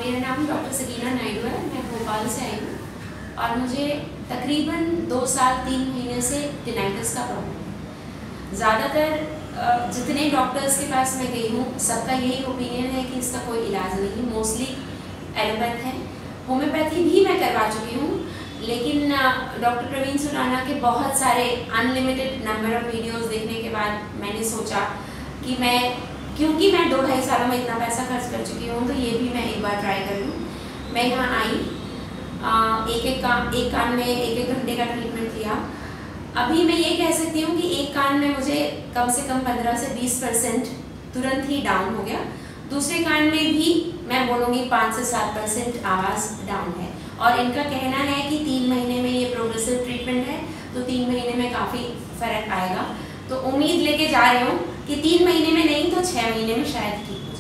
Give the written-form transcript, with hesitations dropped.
मेरा नाम डॉक्टर सकीना नायडू है। मैं भोपाल से आई हूँ और मुझे तकरीबन 2 साल 3 महीने से टिनाइटिस का प्रॉब्लम है। ज़्यादातर जितने डॉक्टर्स के पास मैं गई हूँ सबका यही ओपिनियन है कि इसका कोई इलाज नहीं है। मोस्टली एलोपैथ है, होम्योपैथी भी मैं करवा चुकी हूँ, लेकिन डॉक्टर प्रवीण सुराना के बहुत सारे अनलिमिटेड नंबर ऑफ़ वीडियोस देखने के बाद मैंने सोचा कि क्योंकि मैं 2-2.5 सालों में इतना पैसा खर्च कर चुकी हूँ तो ये भी मैं एक बार ट्राई कर लूँ। मैं यहाँ आई, एक कान में 1-1 घंटे का ट्रीटमेंट किया। अभी मैं ये कह सकती हूँ कि एक कान में मुझे कम से कम 15 से 20% तुरंत ही डाउन हो गया। दूसरे कान में भी मैं बोलूँगी 5 से 7% आवाज़ डाउन है। और इनका कहना है कि 3 महीने में ये प्रोग्रेसिव ट्रीटमेंट है, तो 3 महीने में काफ़ी फ़र्क आएगा। तो उम्मीद लेके जा रही हूँ कि 3 महीने में नहीं तो 6 महीने में शायद ठीक हो।